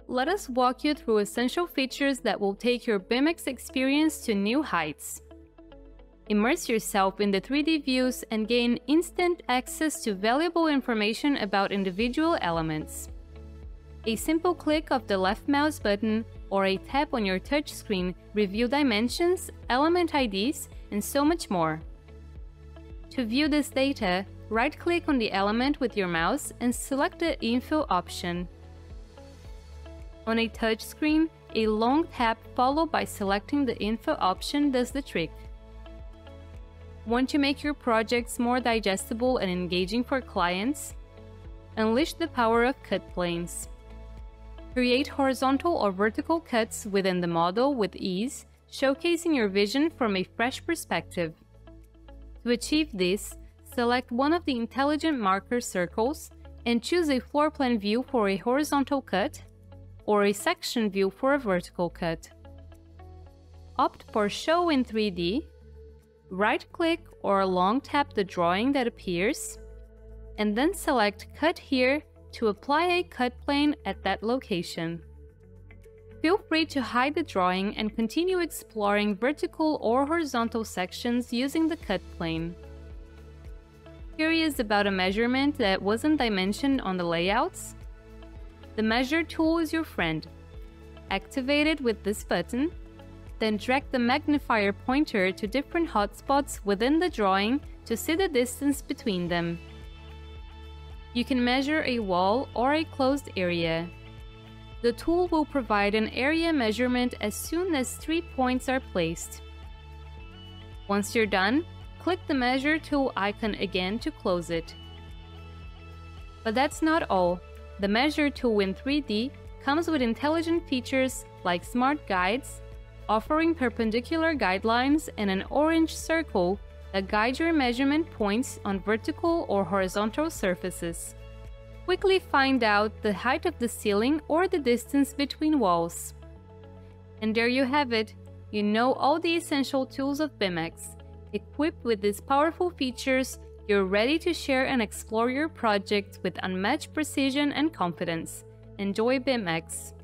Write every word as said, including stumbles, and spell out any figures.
let us walk you through essential features that will take your BIMx experience to new heights. Immerse yourself in the three D views and gain instant access to valuable information about individual elements. A simple click of the left mouse button or a tap on your touchscreen review dimensions, element I Ds, and so much more. To view this data, right-click on the element with your mouse and select the Info option. On a touchscreen, a long tap followed by selecting the Info option does the trick. Want to make your projects more digestible and engaging for clients? Unleash the power of cut planes. Create horizontal or vertical cuts within the model with ease, showcasing your vision from a fresh perspective. To achieve this, select one of the intelligent marker circles and choose a floor plan view for a horizontal cut or a section view for a vertical cut. Opt for Show in three D, right-click or long tap the drawing that appears, and then select Cut Here to apply a cut plane at that location. Feel free to hide the drawing and continue exploring vertical or horizontal sections using the cut plane. Curious about a measurement that wasn't dimensioned on the layouts? The Measure tool is your friend. Activate it with this button, then drag the magnifier pointer to different hotspots within the drawing to see the distance between them. You can measure a wall or a closed area. The tool will provide an area measurement as soon as three points are placed. Once you're done, click the Measure tool icon again to close it. But that's not all. The Measure tool in three D comes with intelligent features like smart guides, offering perpendicular guidelines and an orange circle that guide your measurement points on vertical or horizontal surfaces. Quickly find out the height of the ceiling or the distance between walls. And there you have it. You know all the essential tools of BIMx. Equipped with these powerful features, you're ready to share and explore your project with unmatched precision and confidence. Enjoy BIMx!